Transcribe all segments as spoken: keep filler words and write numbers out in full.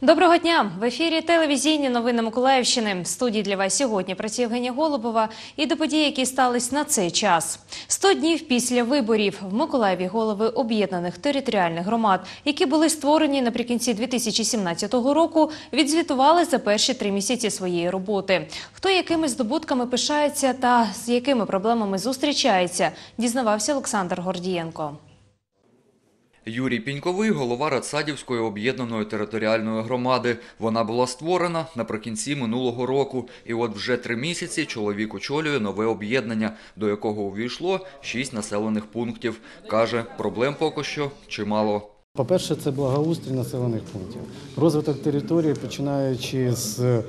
Доброго дня! В ефірі телевізійні новини Миколаївщини. В студії для вас сьогодні працює Євгенія Голубова. І до подій, які стались на цей час. сто днів після виборів в Миколаєві голови об'єднаних територіальних громад, які були створені наприкінці дві тисячі сімнадцятого року, відзвітували за перші три місяці своєї роботи. Хто якими здобутками пишається та з якими проблемами зустрічається, дізнавався Олександр Гордієнко. Юрій Піньковий – голова Радсадівської об'єднаної територіальної громади. Вона була створена наприкінці минулого року. І от вже три місяці чоловік очолює нове об'єднання, до якого увійшло шість населених пунктів. Каже, проблем поки що чимало. По-перше, це благоустрій населених пунктів. Розвиток території, починаючи з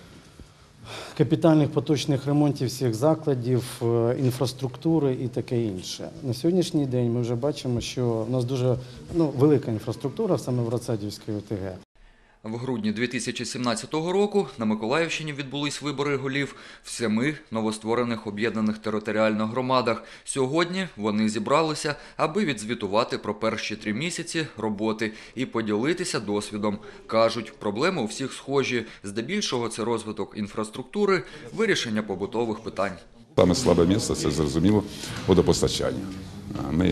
капітальних поточних ремонтів всіх закладів, інфраструктури і таке інше. На сьогоднішній день ми вже бачимо, що в нас дуже ну, велика інфраструктура саме в Радсадівській О Те Ге. В грудні дві тисячі сімнадцятого року на Миколаївщині відбулись вибори голів в семи новостворених об'єднаних територіальних громадах. Сьогодні вони зібралися, аби відзвітувати про перші три місяці роботи і поділитися досвідом. Кажуть, проблеми у всіх схожі. Здебільшого це розвиток інфраструктури, вирішення побутових питань. Саме слабе місце – це, зрозуміло, водопостачання. Ми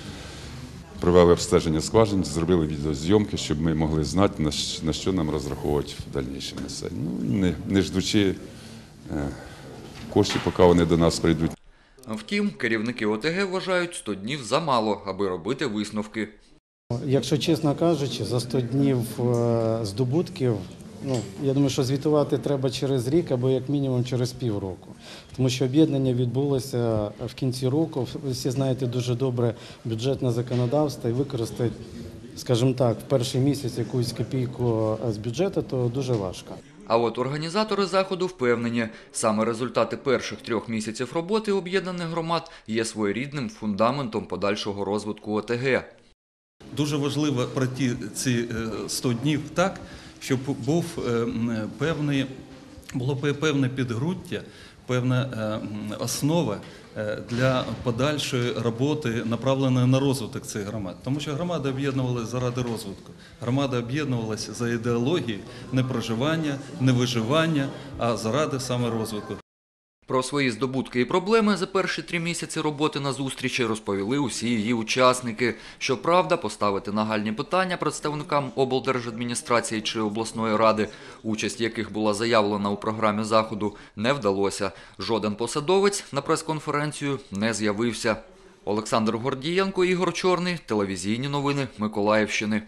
провели обстеження скважин, зробили відеозйомки, щоб ми могли знати, на що нам розраховувати в дальнішому. Ну, не, не ждучи е, коштів, поки вони до нас прийдуть. Втім, керівники О Те Ге вважають сто днів замало, аби робити висновки. Якщо чесно кажучи, за сто днів здобутків, ну, я думаю, що звітувати треба через рік або як мінімум через півроку. Тому що об'єднання відбулося в кінці року. Ви всі знаєте дуже добре бюджетне законодавство і використати, скажімо так, в перший місяць якусь копійку з бюджету, то дуже важко. А от організатори заходу впевнені, саме результати перших трьох місяців роботи об'єднаних громад є своєрідним фундаментом подальшого розвитку О Те Ге. Дуже важливо пройти ці сто днів так, щоб був певний, було певне підґрунтя, певна основа для подальшої роботи, направленої на розвиток цих громад. Тому що громади об'єднувалися заради розвитку. Громади об'єднувалися за ідеологією не проживання, не виживання, а заради саме розвитку. Про свої здобутки і проблеми за перші три місяці роботи на зустрічі розповіли усі її учасники. Щоправда, поставити нагальні питання представникам облдержадміністрації чи обласної ради, участь яких була заявлена у програмі заходу, не вдалося. Жоден посадовець на прес-конференцію не з'явився. Олександр Гордієнко, Ігор Чорний, телевізійні новини Миколаївщини.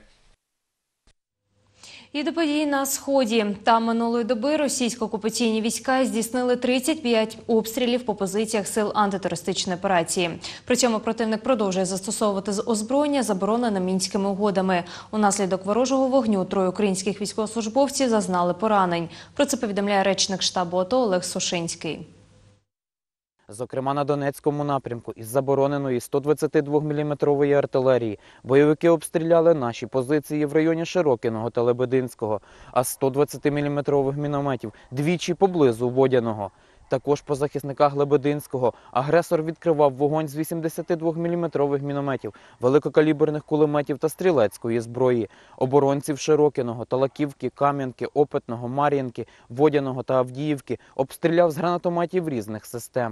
І до подій на Сході. Там минулої доби російсько-окупаційні війська здійснили тридцять п'ять обстрілів по позиціях сил антитерористичної операції. При цьому противник продовжує застосовувати озброєння, заборонене Мінськими угодами. Унаслідок ворожого вогню троє українських військовослужбовців зазнали поранень. Про це повідомляє речник штабу А Те О Олег Сушинський. Зокрема, на Донецькому напрямку із забороненої сто двадцятидвоміліметрової артилерії бойовики обстріляли наші позиції в районі Широкиного та Лебединського, а з сто двадцятиміліметрових мінометів двічі поблизу Водяного. Також по захисниках Лебединського агресор відкривав вогонь з вісімдесятидвоміліметрових мінометів, великокаліберних кулеметів та стрілецької зброї. Оборонців Широкиного, Талаківки, Кам'янки, Опитного, Мар'їнки, Водяного та Авдіївки обстріляв з гранатометів різних систем.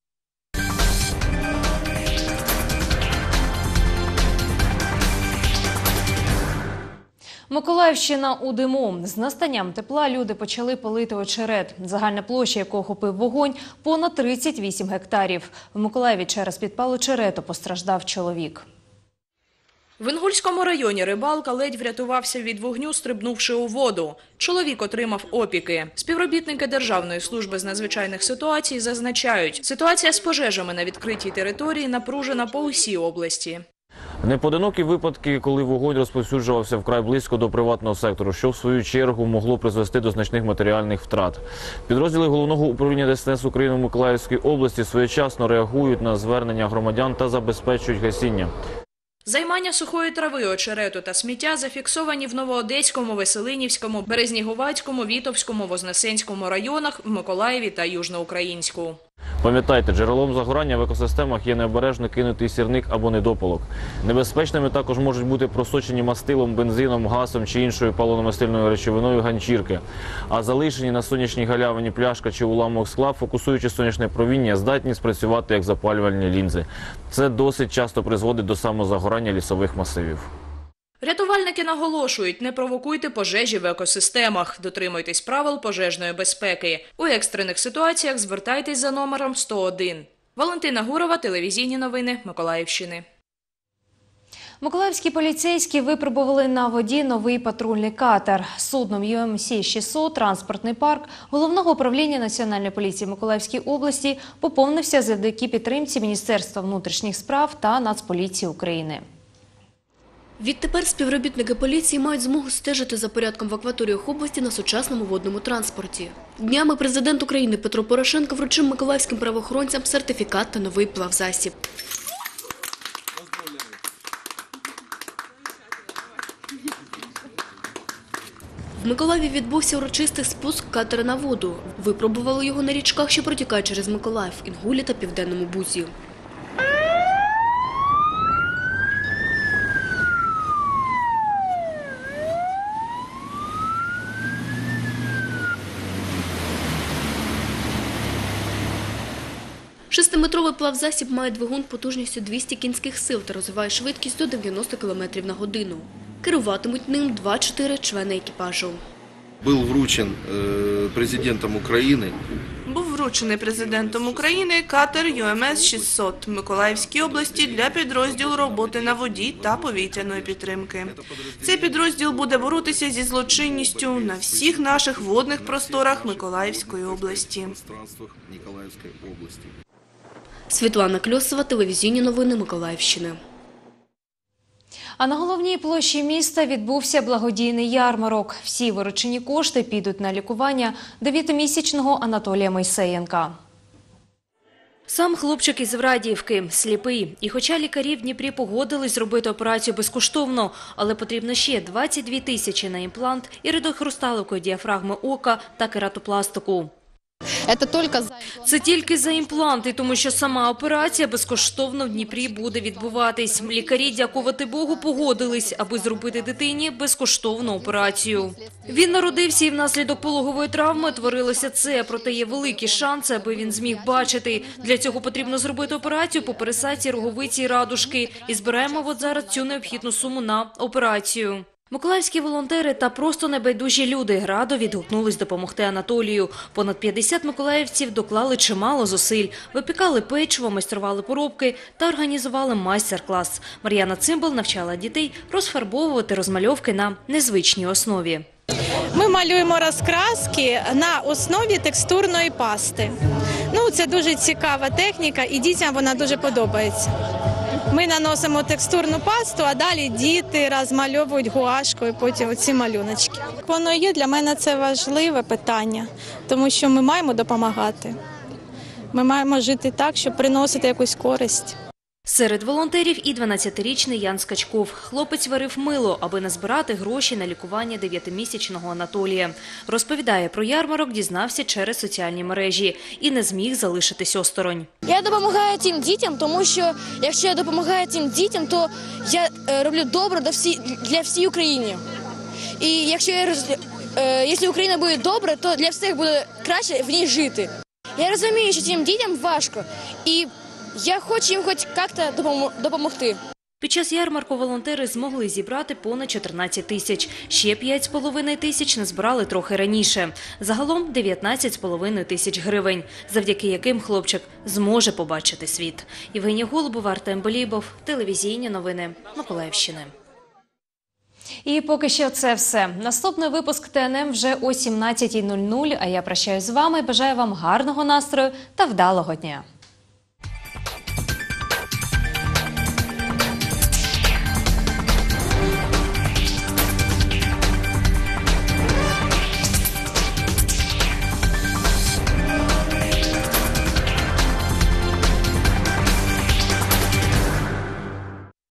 Миколаївщина у диму. З настанням тепла люди почали палити очерет, загальна площа якого охопив вогонь – понад тридцять вісім гектарів. В Миколаєві через підпал очерету постраждав чоловік. В Інгульському районі рибалка ледь врятувався від вогню, стрибнувши у воду. Чоловік отримав опіки. Співробітники Державної служби з надзвичайних ситуацій зазначають, ситуація з пожежами на відкритій території напружена по усій області. Непоодинокі випадки, коли вогонь розповсюджувався вкрай близько до приватного сектору, що в свою чергу могло призвести до значних матеріальних втрат. Підрозділи Головного управління Де Ес Те Ес України в Миколаївській області своєчасно реагують на звернення громадян та забезпечують гасіння. Займання сухої трави, очерету та сміття зафіксовані в Новоодеському, Веселинівському, Березнігувацькому, Вітовському, Вознесенському районах, в Миколаєві та Южноукраїнську. Пам'ятайте, джерелом загорання в екосистемах є необережно кинутий сірник або недопалок. Небезпечними також можуть бути просочені мастилом, бензином, газом чи іншою паливно-мастильною речовиною ганчірки. А залишені на сонячній галявині пляшка чи уламок скла, фокусуючи сонячне проміння, здатні спрацювати як запалювальні лінзи. Це досить часто призводить до самозагорання лісових масивів. Рятувальники наголошують, не провокуйте пожежі в екосистемах, дотримуйтесь правил пожежної безпеки. У екстрених ситуаціях звертайтесь за номером сто один. Валентина Гурова, телевізійні новини Миколаївщини. Миколаївські поліцейські випробували на воді новий патрульний катер. Судном ю ем сі шістсот «Транспортний парк» Головного управління Національної поліції Миколаївської області поповнився завдяки підтримці Міністерства внутрішніх справ та Нацполіції України. Відтепер співробітники поліції мають змогу стежити за порядком в акваторіях області на сучасному водному транспорті. Днями президент України Петро Порошенко вручив миколаївським правоохоронцям сертифікат та новий плавзасіб. В Миколаєві відбувся урочистий спуск катера на воду. Випробували його на річках, що протікають через Миколаїв, Інгулі та Південному Бузі. Шестиметровий плавзасіб має двигун потужністю двісті кінських сил та розвиває швидкість до дев'яноста кілометрів на годину. Керуватимуть ним два-чотири члени екіпажу. Був вручен президентом України. Був вручений президентом України катер ю ем ес шістсот Миколаївській області для підрозділу роботи на воді та повітряної підтримки. Цей підрозділ буде боротися зі злочинністю на всіх наших водних просторах Миколаївської області. Світлана Кльосова, телевізійні новини Миколаївщини. А на головній площі міста відбувся благодійний ярмарок. Всі виручені кошти підуть на лікування дев'ятимісячного Анатолія Мойсеєнка. Сам хлопчик із Врадіївки, сліпий. І хоча лікарі в Дніпрі погодились зробити операцію безкоштовно, але потрібно ще двадцять дві тисячі на імплант, іридохрусталику діафрагми ока та кератопластику. Це тільки за імпланти, тому що сама операція безкоштовно в Дніпрі буде відбуватись. Лікарі, дякувати Богу, погодились, аби зробити дитині безкоштовну операцію. Він народився і внаслідок пологової травми творилося це, проте є великі шанси, аби він зміг бачити. Для цього потрібно зробити операцію по пересадці роговиці і радужки. І збираємо от зараз цю необхідну суму на операцію. Миколаївські волонтери та просто небайдужі люди радо відгукнулись допомогти Анатолію. Понад п'ятдесят миколаївців доклали чимало зусиль, випікали печиво, майстрували поробки та організували майстер-клас. Мар'яна Цимбал навчала дітей розфарбовувати розмальовки на незвичній основі. Ми малюємо розкраски на основі текстурної пасти. Ну, це дуже цікава техніка і дітям вона дуже подобається. Ми наносимо текстурну пасту, а далі діти розмальовують гуашкою потім оці малюночки. Воно є, для мене це важливе питання, тому що ми маємо допомагати. Ми маємо жити так, щоб приносити якусь користь. Серед волонтерів і дванадцятирічний Ян Скачков. Хлопець варив мило, аби назбирати гроші на лікування дев'ятимісячного Анатолія. Розповідає, про ярмарок дізнався через соціальні мережі і не зміг залишитись осторонь. Я допомагаю цим дітям, тому що якщо я допомагаю цим дітям, то я роблю добро для всієї України. І якщо, я, якщо Україна буде добра, то для всіх буде краще в ній жити. Я розумію, що цим дітям важко, і я хочу їм хоч як-то допомогти. Під час ярмарку волонтери змогли зібрати понад чотирнадцять тисяч. Ще п'ять з половиною тисяч назбирали трохи раніше. Загалом дев'ятнадцять з половиною тисяч гривень, завдяки яким хлопчик зможе побачити світ. Євгенія Голубова, Артем Белібов, телевізійні новини Миколаївщини. І поки що це все. Наступний випуск Т Н М вже о сімнадцятій нуль нуль, а я прощаюсь з вами, бажаю вам гарного настрою та вдалого дня.